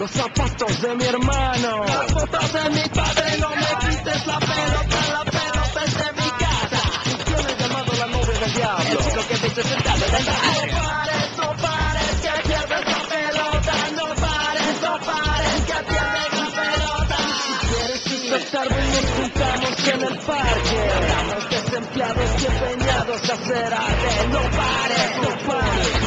los zapatos de mi hermano, las fotos de mi padre. No me quites la pelota es de mi casa. Funciona llamado la novia del diablo. El chico que dice sentado en el no pares, que pierdes la pelota. No pares, que pierdes la pelota. Si quieres despertar, nos juntamos en el parque. Estamos desempleados y empeñados a hacer arte. No pares.